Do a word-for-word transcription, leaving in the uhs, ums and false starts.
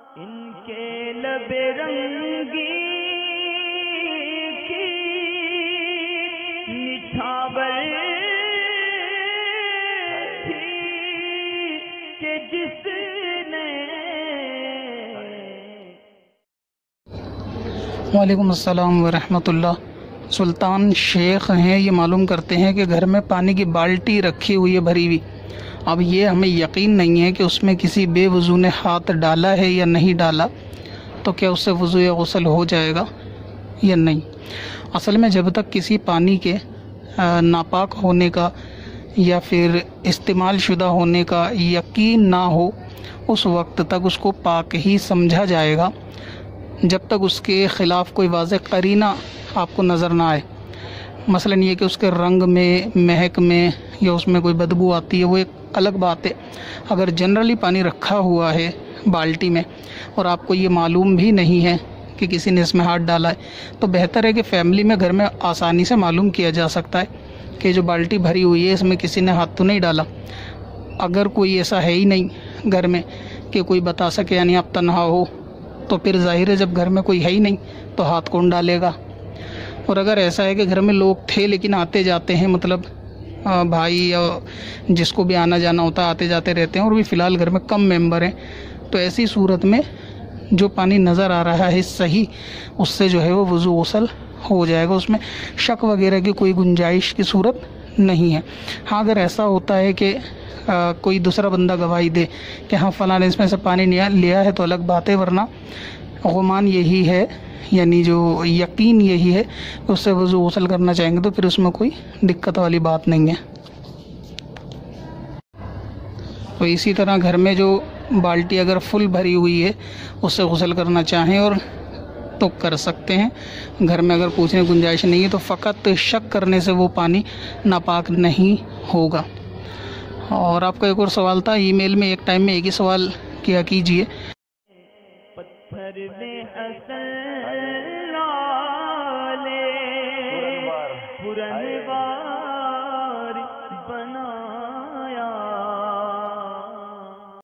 इनके लबे रंगी की निछावर थी कि जिसने। वालेकुम अस्सलाम वरहमतुल्लाह। सुल्तान शेख हैं, ये मालूम करते हैं कि घर में पानी की बाल्टी रखी हुई है भरी हुई। अब ये हमें यकीन नहीं है कि उसमें किसी बेवजू ने हाथ डाला है या नहीं डाला, तो क्या उससे वज़ू या गुस्ल हो जाएगा या नहीं। असल में जब तक किसी पानी के नापाक होने का या फिर इस्तेमाल शुदा होने का यकीन ना हो, उस वक्त तक उसको पाक ही समझा जाएगा, जब तक उसके ख़िलाफ़ कोई वाज़ेह करीना आपको नज़र ना आए। मसलन ये कि उसके रंग में, महक में या उसमें कोई बदबू आती है, वो एक अलग बात है। अगर जनरली पानी रखा हुआ है बाल्टी में और आपको ये मालूम भी नहीं है कि किसी ने इसमें हाथ डाला है, तो बेहतर है कि फ़ैमिली में, घर में आसानी से मालूम किया जा सकता है कि जो बाल्टी भरी हुई है इसमें किसी ने हाथ तो नहीं डाला। अगर कोई ऐसा है ही नहीं घर में कि कोई बता सके, यानी आप तन्हा हो, तो फिर जाहिर है जब घर में कोई है ही नहीं तो हाथ कौन डालेगा। और अगर ऐसा है कि घर में लोग थे लेकिन आते जाते हैं, मतलब भाई या जिसको भी आना जाना होता है आते जाते रहते हैं, और भी फ़िलहाल घर में कम मेंबर हैं, तो ऐसी सूरत में जो पानी नज़र आ रहा है सही, उससे जो है वो वज़ू गुस्ल हो जाएगा। उसमें शक वगैरह की कोई गुंजाइश की सूरत नहीं है। हाँ, अगर ऐसा होता है कि आ, कोई दूसरा बंदा गवाही दे कि हाँ फ़लाँ ने इसमें से पानी लिया लिया है, तो अलग बात है, वरना गुमान यही है, यानी जो यकीन यही है कि उससे वज़ू गुस्ल करना चाहेंगे तो फिर उसमें कोई दिक्कत वाली बात नहीं है। तो इसी तरह घर में जो बाल्टी अगर फुल भरी हुई है उससे गुस्ल करना चाहें और तो कर सकते हैं। घर में अगर पूछने की गुंजाइश नहीं है तो फ़कत शक करने से वो पानी नापाक नहीं होगा। और आपका एक और सवाल था ईमेल में, एक टाइम में एक ही सवाल किया कीजिए। पत्थर में असल